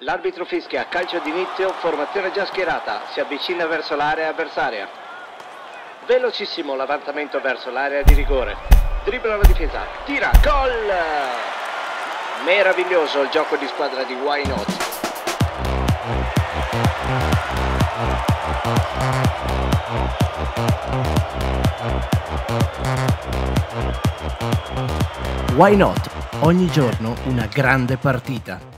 L'arbitro fischia, calcio d'inizio, formazione già schierata, si avvicina verso l'area avversaria. Velocissimo l'avanzamento verso l'area di rigore. Dribbla la difesa, tira, gol! Meraviglioso il gioco di squadra di Why Not. Why Not? Ogni giorno una grande partita.